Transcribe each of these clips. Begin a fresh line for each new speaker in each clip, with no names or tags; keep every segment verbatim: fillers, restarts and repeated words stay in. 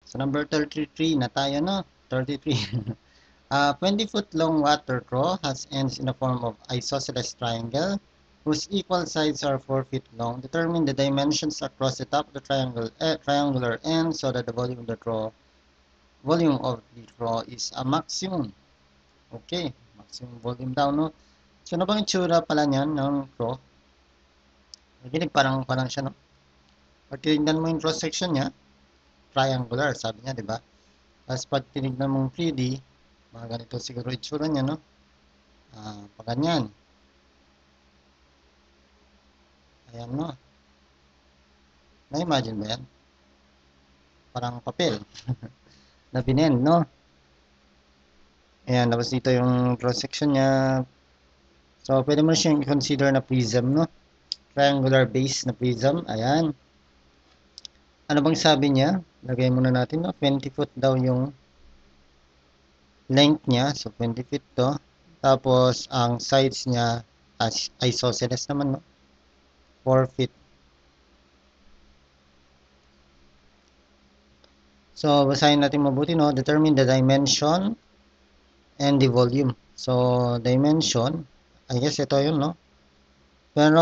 So, number thirty-three na tayo, no? thirty-three. A twenty foot long water trough has ends in the form of isosceles triangle whose equal sides are four feet long. Determine the dimensions across the top of the triangle, eh, triangular end so that the volume of the trough, volume of the trough is a maximum. Okay, maximum volume daw, no? So, ano bang itsura pala niyan ng trough? Naginig parang parang siya, no? Pag tinignan mo yung cross section niya, triangular, sabi niya, di ba? Tapos pag tinignan mong three D, mga ganito siguro itsura niya, no? Ah, pag ganyan. Ayan, no? Na-imagine ba yan? Parang papel. Na binend, no? Ayan, tapos dito yung cross section niya. So, pwede mo siyang i-consider na prism, no? Triangular base na prism. Ayan. Ano bang sabi niya? Lagay muna natin, no? twenty foot daw yung length niya. So, twenty feet to. Tapos, ang sides niya as isosceles naman, no? four feet. So, basahin natin mabuti, no? Determine the dimension and the volume. So, dimension, I guess ito yun, no? Pero,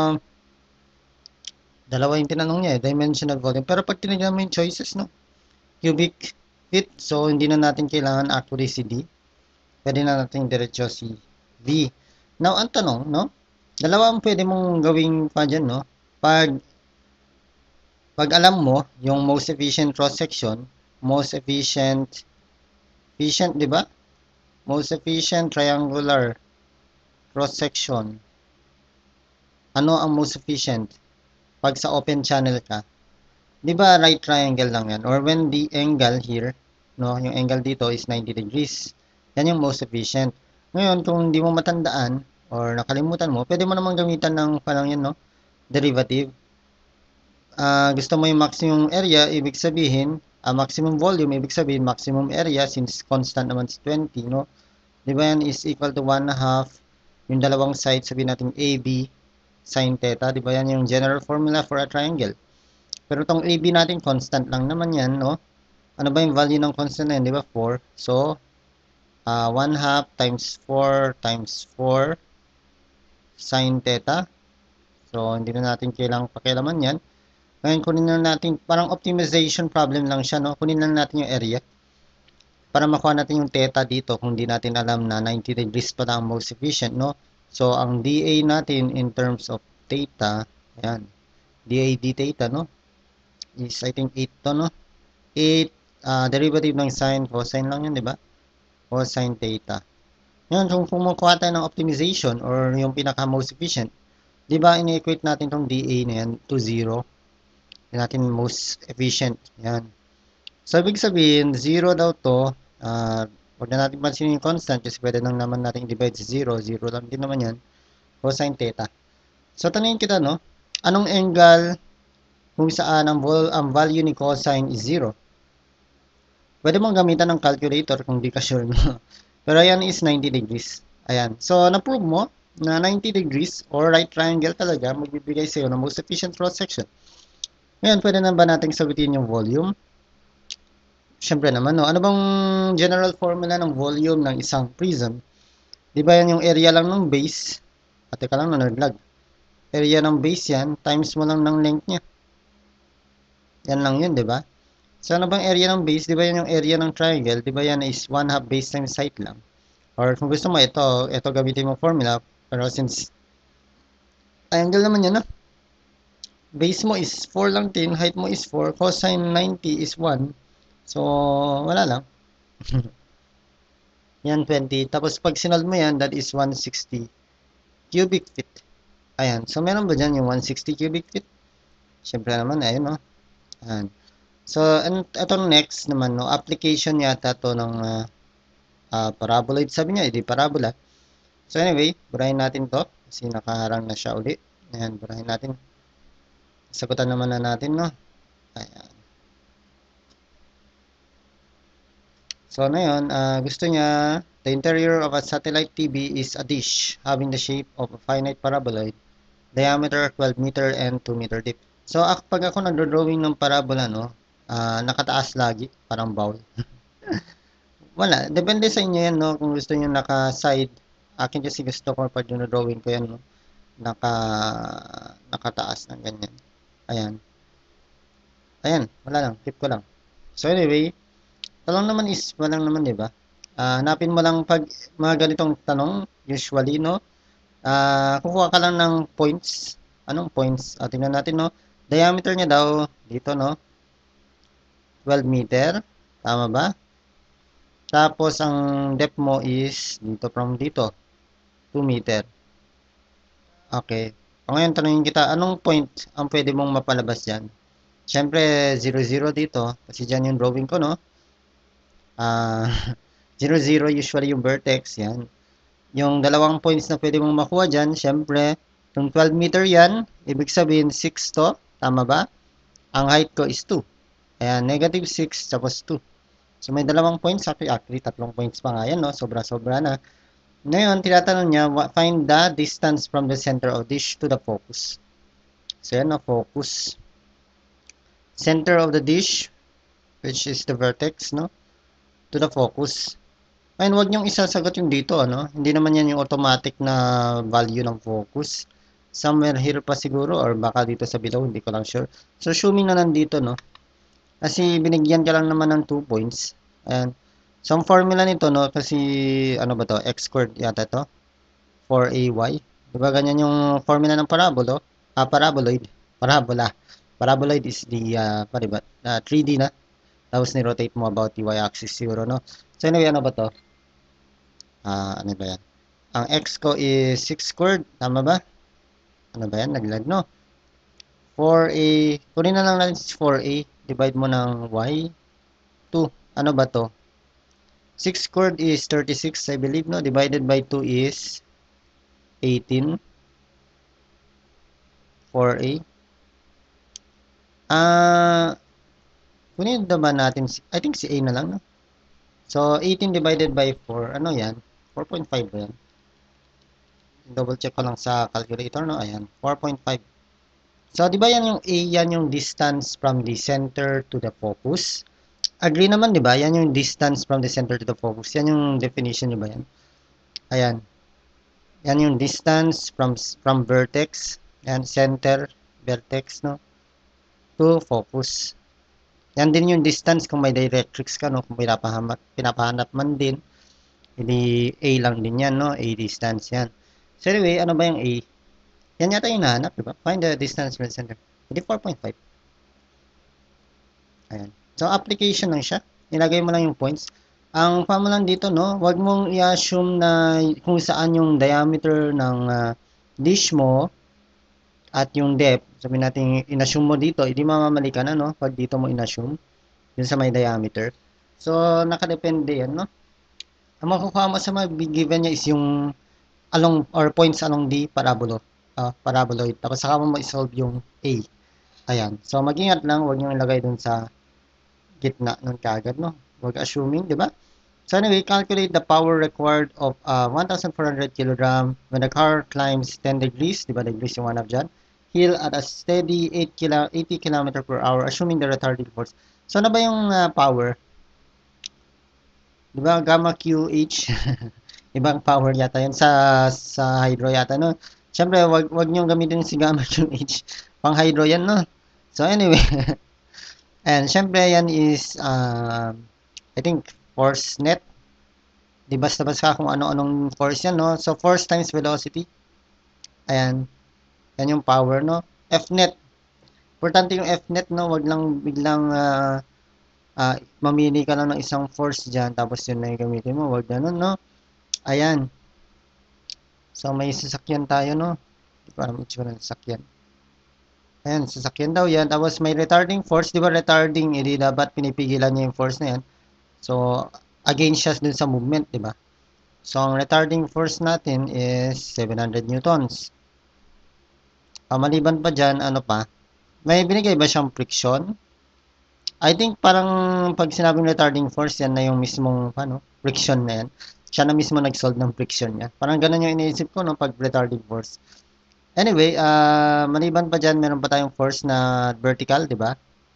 dalawa yung tinanong niya, eh, dimension at volume. Pero pag tinignan mo yung choices, no? Cubic feet, so hindi na natin kailangan accuracy D. Pwede na natin diretso si V. Now, ang tanong, no? Dalawa ang pwede mong gawing pa dyan, no? Pag, pag alam mo, yung most efficient cross-section, most efficient, efficient, di ba? Most efficient triangular cross-section. Ano ang most efficient? Pag sa open channel ka. Di ba right triangle lang yan? Or when the angle here, no, yung angle dito is ninety degrees. Yan yung most efficient. Ngayon, kung hindi mo matandaan or nakalimutan mo, pwede mo namang gamitan ng parang yan, no? Derivative. Uh, gusto mo yung maximum area, ibig sabihin, uh, maximum volume, ibig sabihin maximum area since constant naman is twenty, no? Di ba yan is equal to one half yung dalawang sides, sabihin natin A B sin theta, di ba yan yung general formula for a triangle. Pero itong A B natin, constant lang naman yan, no? Ano ba yung value ng constant na yan, di ba? four. So, uh, one half times four times four sin theta. So, hindi na natin kailangang pakialaman yan. Ngayon, kunin na natin, parang optimization problem lang siya, no? Kunin na natin yung area para makuha natin yung theta dito kung di natin alam na ninety degrees pa lang most efficient, no? So, ang D A natin in terms of theta, ayan, D A d theta, no? Is I think eight to, no? eight, uh, derivative ng sine, cosine lang yun, di ba? Cosine theta. Ngayon, kung kumukuha tayo ng optimization or yung pinaka most efficient, di ba, ini-equate natin tong D A na yan to zero. Di natin most efficient. Yan. So, ibig sabihin, zero daw to. Uh, huwag na natin pansinin yung constant kasi pwede nang naman natin divide sa zero. zero lang din naman yan. Cosine theta. So, tanungin kita, no? Anong angle kung saan ang, vol ang value ni cosine is zero? Pwede mong gamitan ng calculator kung di ka sure, no? Pero yan is ninety degrees. Ayan. So, na-prove mo na ninety degrees or right triangle talaga magbibigay sa'yo ng most efficient cross-section. Ngayon, pwede na ba natin sagutin yung volume? Siyempre naman, no? Ano bang general formula ng volume ng isang prism? Di ba yan yung area lang ng base? At teka lang, nanaglag. Area ng base yan, times mo lang ng length niya. Yan lang yun, di ba? So, ano bang area ng base? Di ba yan yung area ng triangle? Di ba yan is one half base times height lang? Or kung gusto mo, ito, ito gamitin mo formula. Pero since triangle naman yan, no? Base mo is four lang din, height mo is four, cosine ninety is one. So, wala lang. Yan, twenty. Tapos, pag sinolve mo yan, that is one hundred sixty cubic feet. Ayan. So, meron ba dyan yung one hundred sixty cubic feet? Siyempre naman, ayun, no? Ayan. So, and ito next naman, no? Application yata to ng uh, uh, paraboloid. Sabi niya, edi parabola. So, anyway, burahin natin to. Kasi nakaharang na siya uli. Ayan, burahin natin. Sagutan naman na natin, no? Ayan. So, na yun, uh, gusto niya, the interior of a satellite T V is a dish having the shape of a finite paraboloid, diameter twelve meter and two meter deep. So, pag ako nagdo-drawing ng parabola, no, uh, nakataas lagi, parang bowl. Wala, depende sa inyo yan, no? Kung gusto niyo naka-side, akin kasi gusto ko pag drawing ko yan, no? Naka, nakataas ng ganyan. Ayan. Ayan, wala lang, tip ko lang. So anyway, talong naman is walang naman, di ba? Uh, hanapin mo lang pag mga ganitong tanong, usually, no? Uh, kukuha ka lang ng points. Anong points? Uh, tingnan natin, no? Diameter niya daw, dito, no? twelve meter. Tama ba? Tapos, ang depth mo is, dito from dito, two meter. Okay. O ngayon, tanongin kita, anong point ang pwede mong mapalabas dyan? Siyempre, zero, zero dito. Kasi dyan yung drawing ko, no? Ah, uh, zero, zero usually yung vertex, yan. Yung dalawang points na pwede mong makuha dyan, syempre, yung twelve meter yan, ibig sabihin six to, tama ba? Ang height ko is two. Ayan, negative six tapos two. So may dalawang points, actually, actually tatlong points pa nga yan, no? Sobra-sobra na. Ngayon, tinatanong niya, find the distance from the center of dish to the focus. So yan, no? Focus. Center of the dish, which is the vertex, no? To the focus. Ayun, wag niyong isasagot yung dito, ano? Hindi naman yan yung automatic na value ng focus. Somewhere here pa siguro, or baka dito sa below, hindi ko lang sure. So, assuming na nandito, no? Kasi binigyan ka lang naman ng two points. Ayan. So, ang formula nito, no? Kasi, ano ba to? X squared yata to. four a y. Diba ganyan yung formula ng parabolo? Ah, paraboloid. Parabola. Paraboloid is the, uh, pa diba? Uh, three D na. Tapos ni-rotate mo about the y-axis zero, no? So, anyway, ano ba to? Ah, uh, ano ba yan? Ang x ko is six squared. Tama ba? Ano ba yan? Naglag, no? four a. Kunin na lang natin four a. Divide mo ng y. two. Ano ba to? six squared is thirty-six, I believe, no? Divided by two is eighteen. four a. Ah, uh, kunin na ba natin? I think si a na lang, no? So, eighteen divided by four. Ano yan? four point five ba yan? Double check ko lang sa calculator, no? Ayan, four point five. So, di ba yan yung A, yan yung distance from the center to the focus? Agree naman, di ba? Yan yung distance from the center to the focus. Yan yung definition, di ba yan? Ayan. Yan yung distance from from vertex. Yan, center, vertex, no? To focus. Yan din yung distance kung may directrix ka, no? Kung may pinapahanap, pinapahanap man din. Hindi A lang din yan, no? A distance yan. So anyway, ano ba yung A? Yan yata yung nahanap, diba? Find the distance from the center. Hindi four point five. Ayan. So application lang siya. Nilagay mo lang yung points. Ang formula dito, no? Huwag mong i-assume na kung saan yung diameter ng uh, dish mo at yung depth. Sabihin natin, in-assume mo dito, hindi mamamali ka na, no? Pag dito mo in-assume, yun sa may diameter. So, nakadepende yan, no? Ang makukuha mo sa mga given niya is yung along or points along the parabolo, uh, paraboloid. Tapos saka mo ma-solve yung A. Ayan. So mag-ingat lang, huwag niyo ilagay dun sa gitna nun kaagad, no? Huwag assuming, di ba? So anyway, calculate the power required of uh, one thousand four hundred kilogram when the car climbs ten degrees, di ba? Degrees yung one of dyan. Hill at a steady eighty kilometers per hour, assuming the retarding force. So ano ba yung uh, power? Diba, gamma Q H, ibang power yata yun sa sa hydro yata, no? Siyempre, wag, wag nyo gamitin si gamma Q H, pang hydro yan, no? So, anyway, and siyempre, yan is, uh, I think, force net. Di basta-basta kung ano-anong force yan, no? So, force times velocity. Ayan. Yan yung power, no? F net. Importante yung F net, no? Wag lang biglang, uh, Uh, mamili ka lang ng isang force dyan, tapos yun na yung gamitin mo. Huwag ganun, no? Ayan. So, may sasakyan tayo, no? Hindi ko alam itsura ng sasakyan. Ayan, sasakyan daw yan. Tapos may retarding force. Di ba retarding? Hindi dapat pinipigilan niya yung force na yan. So, against siya dun sa movement, di ba? So, ang retarding force natin is seven hundred newtons. Uh, maliban pa dyan, ano pa? May binigay ba siyang friction? I think parang pag sinabing retarding force, yan na yung mismong ano, friction na yan. Siya na mismo nag-solve ng friction niya. Parang ganun yung iniisip ko no, pag retarding force. Anyway, uh, maliban pa dyan, meron pa tayong force na vertical, di ba?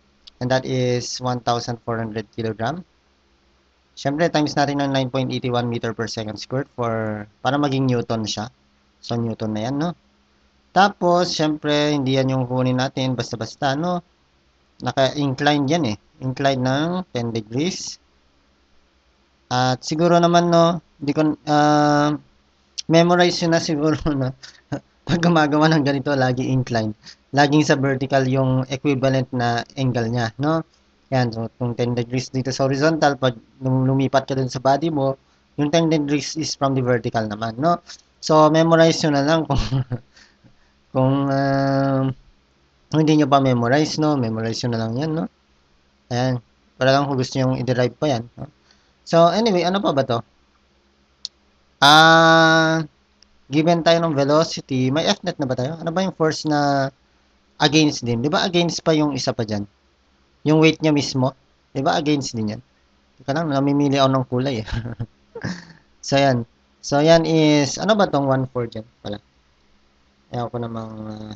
and that is one thousand four hundred kilogram. Siyempre, times natin ng nine point eight one meter per second squared for, para maging Newton siya. So, Newton na yan, no? Tapos, siyempre, hindi yan yung kunin natin basta-basta, no? Naka-inclined yan eh. Inclined ng ten degrees. At siguro naman, no, di ko, uh, memorize yun na siguro, no? Pag gumagawa ng ganito, lagi inclined. Laging sa vertical yung equivalent na angle niya, no? Yan, so kung ten degrees dito sa horizontal, pag lumipat ka dun sa body mo, yung ten degrees is from the vertical naman, no? So, memorize nyo na lang kung kung uh, hindi nyo pa memorize, no? Memorize nyo na lang yan, no? Ayan. Para lang kung gusto nyo i-derive pa yan, no? So, anyway, ano pa ba to? Ah... Uh, given tayo ng velocity, may F-net na ba tayo? Ano ba yung force na against din? Di ba against pa yung isa pa dyan? Yung weight niya mismo? Di ba against din yan? Teka lang, namimili ako ng kulay eh. So, yan. So, yan is, ano ba tong one four dyan pala? Ayaw ko namang, uh,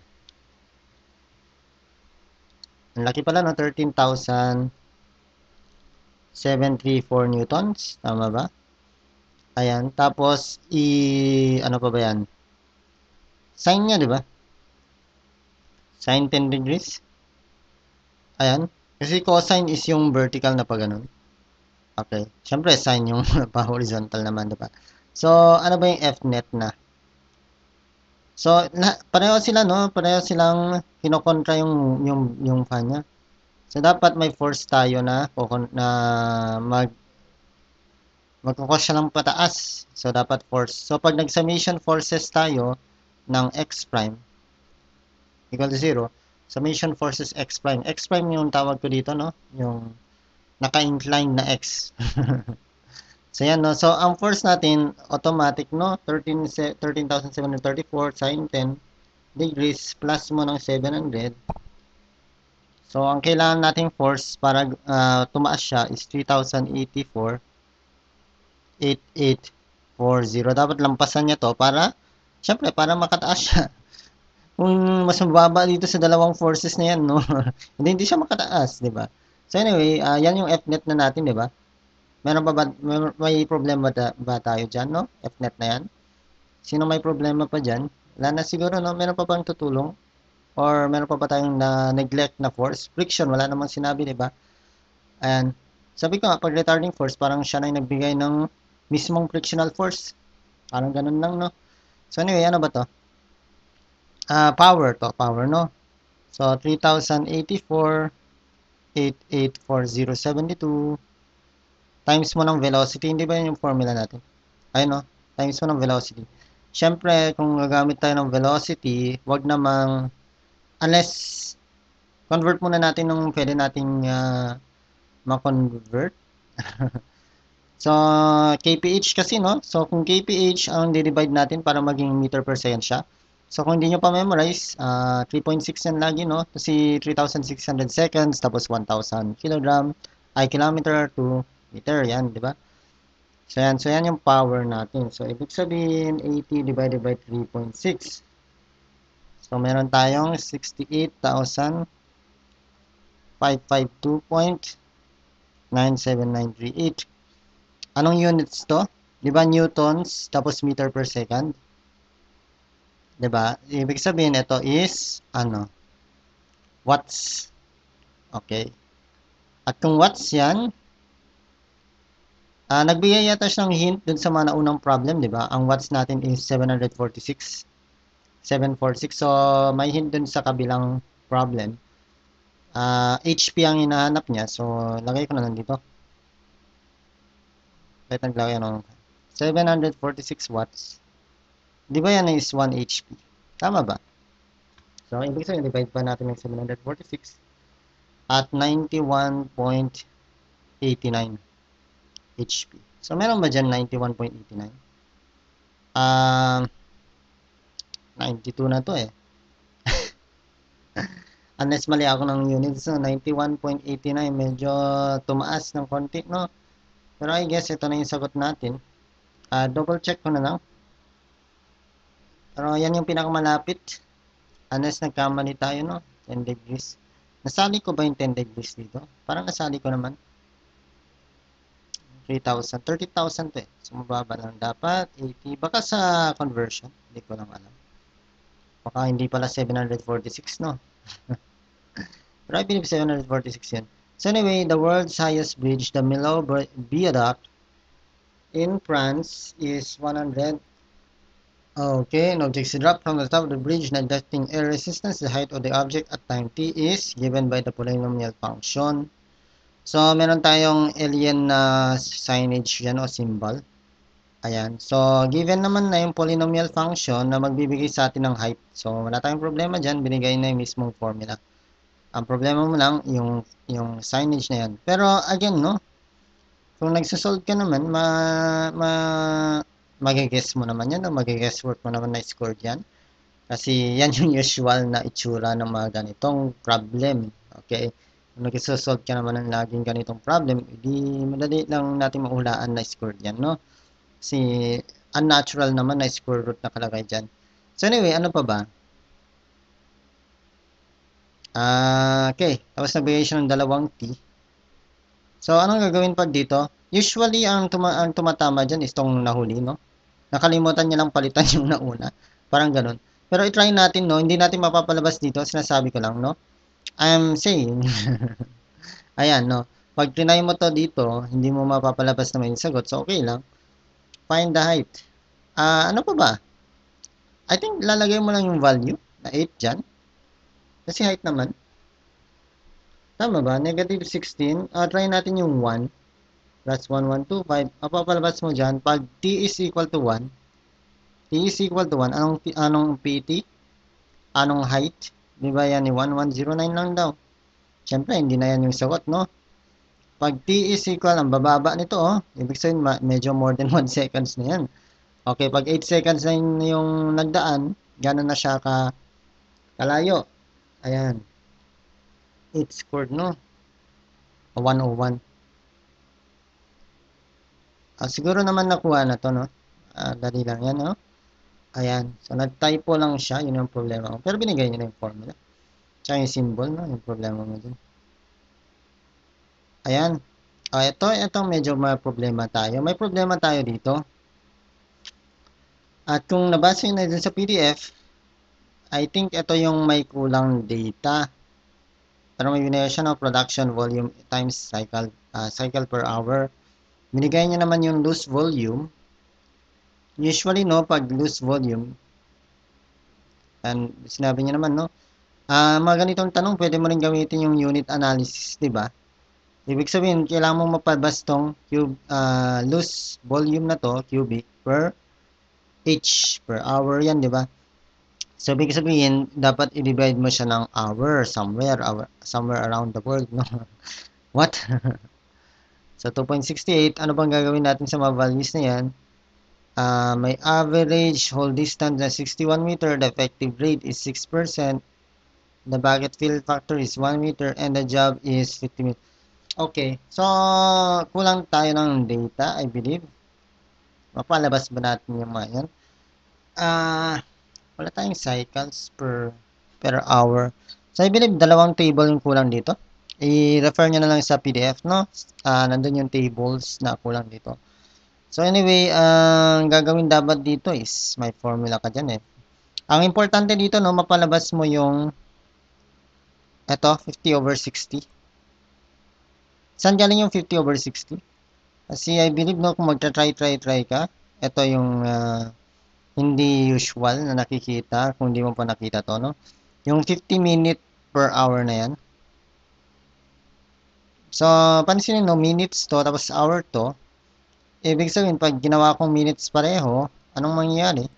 ang laki pala no, thirteen thousand seven hundred thirty-four newtons. Tama ba? Ayan. Tapos, i, ano pa ba yan? Sine niya, di ba? Sine ten degrees. Ayan. Kasi cosine is yung vertical na pa ganun. Okay. Siyempre, sine yung pa-horizontal naman, di ba? So, ano ba yung F-net na? So, na, pareho sila, no? Pareho silang kinokontra yung, yung, yung fan niya. So, dapat may force tayo na, na mag, magkukos siya ng pataas. So, dapat force. So, pag nag-summation forces tayo ng x prime equal to zero, summation forces x prime. X prime yung tawag ko dito, no? Yung naka-incline na x. So, yan, no? So, ang force natin, automatic, no? thirteen thousand seven hundred thirty-four sine ten degrees plus mo ng seven hundred. So, ang kailangan nating force para uh, tumaas siya is three thousand eighty-four eight eight four zero. Dapat lampasan niya to para, syempre, para makataas siya. Kung mas mababa dito sa dalawang forces na yan, no? hindi, hindi siya makataas, di ba? So, anyway, uh, yan yung F-net na natin, di ba? Meron pa ba, may, may problema ba, ba tayo dyan, no? F-net na yan. Sino may problema pa dyan? Wala na siguro, no? Meron pa bang tutulong? Or meron pa ba tayong na neglect na force? Friction, wala namang sinabi, di ba? Ayan. Sabi ko nga, pag retarding force, parang siya na yung nagbigay ng mismong frictional force. Parang ganun lang, no? So, anyway, ano ba to? Uh, power to, power, no? So, three thousand eighty-four eight eight four zero seventy-two times mo ng velocity. Hindi ba yun yung formula natin? Ayun, no? Times mo ng velocity. Siyempre, kung gagamit tayo ng velocity, wag namang, unless, convert muna natin nung pwede nating uh, ma-convert. So, K P H kasi, no? So, kung K P H ang di-divide natin para maging meter per second siya. So, kung hindi nyo pa memorize, uh, three point six yan lagi, no? Kasi three thousand six hundred seconds, tapos one thousand kilogram, ay kilometer to meter, yan, di ba? So, yan. So, yan yung power natin. So, ibig sabihin, eighty divided by three point six. So, meron tayong sixty-eight thousand five hundred fifty-two point nine seven nine three eight. Anong units to? Di ba newtons, tapos meter per second? Di ba? Ibig sabihin, ito is, ano, watts. Okay. At kung watts yan, uh, nagbigay yata siyang hint dun sa mga naunang problem, di ba? Ang watts natin is seven hundred forty-six. seven forty-six. So, may hint dun sa kabilang problem. Uh, H P ang hinahanap niya. So, lagay ko na lang dito. Kahit naglagay ng seven hundred forty-six watts. Di ba yan is one H P? Tama ba? So, ibig sabihin, divide pa natin ng seven hundred forty-six at ninety-one point eight nine H P. So, meron ba dyan ninety-one point eight nine? Um, ninety-two na to eh. Unless mali ako ng units, so ninety-one point eight nine, medyo tumaas ng konti, no? Pero I guess ito na yung sagot natin. Uh, double check ko na lang. Pero yan yung pinakamalapit. Unless nagkamali tayo, no? ten degrees. Nasali ko ba yung ten degrees dito? Parang nasali ko naman. three thousand. thirty thousand to eh. So, mababa lang dapat. eighty. Baka sa conversion. Hindi ko lang alam. Baka hindi pala seven forty-six, no? Pero I believe seven forty-six yun. So anyway, the world's highest bridge, the Milo Viaduct in France is one hundred. Okay, an object is dropped from the top of the bridge, neglecting air resistance. The height of the object at time t is given by the polynomial function. So, meron tayong alien na signage yan o symbol. Ayan. So, given naman na yung polynomial function na magbibigay sa atin ng height. So, wala tayong problema dyan. Binigay na yung mismong formula. Ang problema mo lang, yung, yung signage na yan. Pero, again, no? Kung nagsasolve ka naman, ma, ma, magigess mo naman yan, o magigess work mo naman na score yan. Kasi yan yung usual na itsura ng mga ganitong problem. Okay? Kung nagsasolve ka naman ng laging ganitong problem, hindi madali lang natin mahulaan na score yan, no? Kasi unnatural naman na square root na kalagay dyan. So anyway, ano pa ba? Uh, okay, tapos nagbigay siya ng dalawang t. So anong gagawin pag dito? Usually, ang, tuma ang tumatama dyan is itong nahuli, no? Nakalimutan niya lang palitan yung nauna. Parang ganun. Pero i-try natin, no? Hindi natin mapapalabas dito. Sinasabi ko lang, no? I'm saying, ayan, no? Pag trinay mo to dito, hindi mo mapapalabas naman yung sagot. So, okay lang. Find the height. Ah, uh, ano pa ba? I think lalagay mo lang yung value na eight dyan. Kasi height naman. Tama ba? Negative sixteen. Uh, try natin yung one. Plus one, one, two, five. Mapapalabas mo dyan. Pag t is equal to one. T is equal to one. Anong, anong pt? Anong height? Di ba yan? one, one, zero, nine lang daw. Siyempre, hindi na yan yung sagot, no? Pag t is equal, ang bababa nito, oh. Ibig sabihin, medyo more than one seconds na yan. Okay, pag eight seconds na yung nagdaan, gano'n na siya ka kalayo. Ayan. eight squared, no? one oh one. Ah, siguro naman nakuha na to, no? Ah, dali lang yan, no? Ayan. So, nag-typo lang siya. Yun yung problema ko. Pero binigay niya na yung formula. Tsaka yung symbol, no? Yung problema mo dun. Ayan. Ah, ito, ito medyo may problema tayo. May problema tayo dito. At kung nabasa nyo na dun sa P D F, I think ito yung may kulang data. Pero may binigay siya, no? Production volume times cycle, uh, cycle per hour. Binigay niya naman yung loose volume. Usually, no, pag loose volume, and sinabi niya naman, no, uh, mga ganitong tanong, pwede mo rin gamitin yung unit analysis, di ba? Ibig sabihin, kailangan mo mapalabas tong cube, uh, loose volume na to, cubic, per h, per hour yan, di ba? So, ibig sabihin, dapat i-divide mo siya ng hour, somewhere, hour, somewhere around the world, no? What? So, two point six eight, ano bang gagawin natin sa mga values na yan? Uh, may average hold distance na sixty-one meter, the effective rate is six percent, the bucket fill factor is one meter, and the job is fifty meters. Okay, so, kulang tayo ng data, I believe. Mapalabas ba natin yung mga yan? Ah, uh, wala tayong cycles per, per hour. So, I believe dalawang table yung kulang dito. I-refer nyo na lang sa P D F, no? Uh, nandun yung tables na kulang dito. So, anyway, ang uh, gagawin dapat dito is, may formula ka dyan eh. Ang importante dito, no, mapalabas mo yung eto, fifty over sixty. Saan galing yung fifty over sixty? Kasi I believe, no, kung magta-try-try-try ka, ito yung uh, hindi usual na nakikita, kung hindi mo pa nakita to, no? Yung fifty minute per hour na yan. So, pansinin, no, minutes to, tapos hour to. Ibig sabihin, pag ginawa kong minutes pareho, anong mangyayari?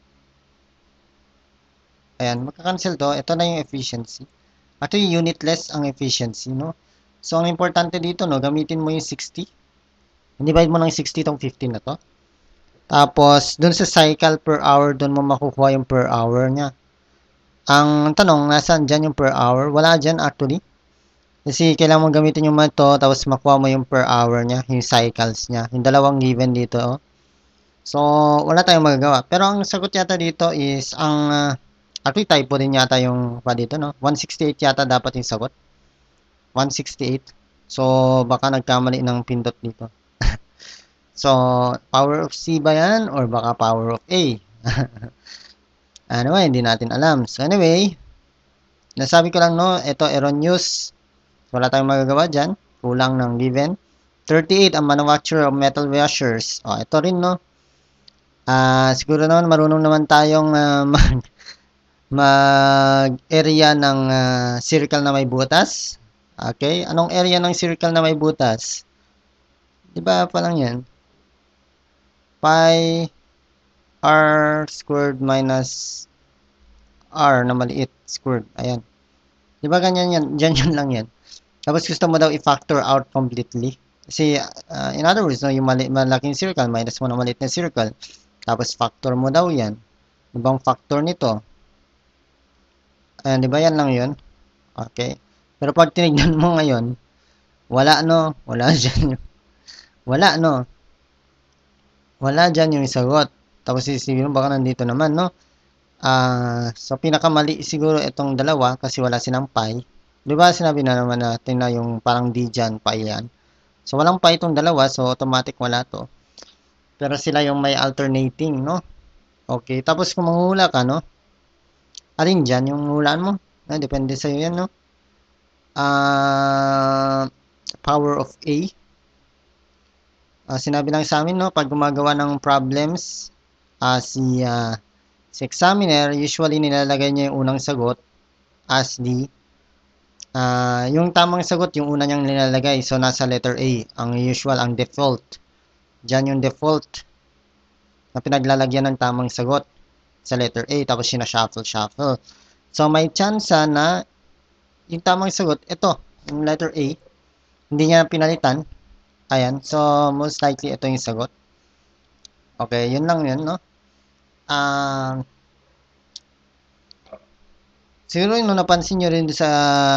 Ayan, magka-cancel to. Ito na yung efficiency. Ito yung unitless ang efficiency, no? So, ang importante dito, no, gamitin mo yung sixty. Divide mo ng sixty tong fifteen na to. Tapos, dun sa cycle per hour, dun mo makukuha yung per hour niya. Ang tanong, nasaan dyan yung per hour? Wala dyan actually. Kasi kailangan mo gamitin yung mga to, tapos makuha mo yung per hour niya, yung cycles niya. Yung dalawang given dito, oh. So, wala tayong magagawa. Pero ang sagot yata dito is, ang, uh, actually typo din yata yung pa dito, no? one sixty-eight yata dapat yung sagot. one sixty-eight. So, baka nagkamali ng pindot dito. So, power of C ba yan? Or baka power of A? Anyway, hindi natin alam. So, anyway, nasabi ko lang, no, ito erroneous. Wala tayong magagawa dyan. Kulang ng given. thirty-eight, ang manufacturer of metal washers. O, ito rin, no. Ah, uh, siguro naman, marunong naman tayong uh, mag, mag-area ng uh, circle na may butas. Okay? Anong area ng circle na may butas? Diba pa lang yan? Pi r squared minus r na maliit squared. Ayan. Diba ganyan yan? Diyan yun lang yan. Tapos gusto mo daw i-factor out completely. Kasi, uh, in other words, no, yung mali malaking circle, minus mo na maliit na circle. Tapos factor mo daw yan. Ibang factor nito. Ayan, diba yan lang yun? Okay. Pero pag tinignan mo ngayon, wala, no? Wala dyan. Wala, no? Wala dyan yung sagot. Tapos isipin mo, baka nandito naman, no? Ah, uh, so pinakamali siguro itong dalawa kasi wala silang pi. 'Di ba sinabi na naman natin na yung parang d dyan, pi yan. So walang pi itong dalawa, so automatic wala to. Pero sila yung may alternating, no? Okay, tapos kung manghula ka, no? Alin dyan yung hulaan mo? Ah, depende sa'yo yan, no? Ah, uh, power of A. Uh, sinabi lang sa amin, no? Pag gumagawa ng problems, uh, si... Uh, Si examiner, usually nilalagay niya yung unang sagot as the, uh, yung tamang sagot, yung una niyang nilalagay. So, nasa letter A. Ang usual, ang default. Diyan yung default na pinaglalagyan ng tamang sagot sa letter A. Tapos, sina-shuffle, shuffle. So, may chance na yung tamang sagot, ito, yung letter A, hindi niya pinalitan. Ayan. So, most likely, ito yung sagot. Okay, yun lang yun, no? Uh, siguro yung napansin nyo rin sa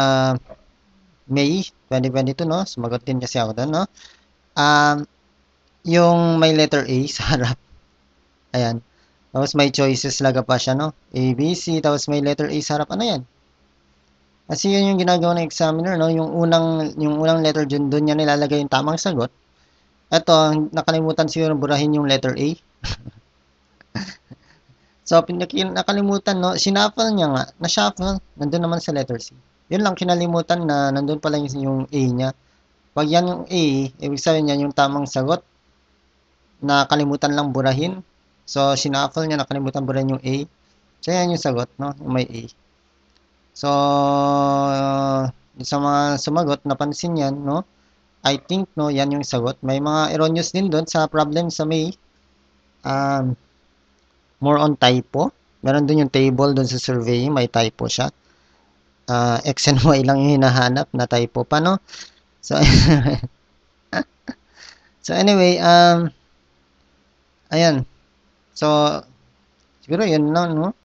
May twenty twenty-two, no? Sumagot din kasi ako doon, no? Um, yung may letter A sa harap. Ayan. Tapos may choices laga pa siya, no? A, B, C. Tapos may letter A sa harap. Ano yan? Kasi yun yung ginagawa ng examiner, no? Yung unang, yung unang letter dun, dun niya nilalagay yung tamang sagot. Ito, nakalimutan siguro burahin yung letter A. So, nakalimutan, no? Shuffle niya nga. Na-shuffle. Nandun naman sa letter C. Yun lang, kinalimutan na nandun pala yung A niya. Pag yan yung A, ibig sabihin niya yung tamang sagot. Nakalimutan lang burahin. So, shuffle niya, nakalimutan burahin yung A. So, yan yung sagot, no? Yung may A. So, uh, sa mga sumagot, napansin yan, no? I think, no, yan yung sagot. May mga erroneous din doon sa problem sa May. Um, more on typo. Meron dun yung table dun sa survey, may typo siya. Uh, X and Y lang yung hinahanap na typo pa, no? So, so anyway, um, ayan. So, siguro yun lang, no?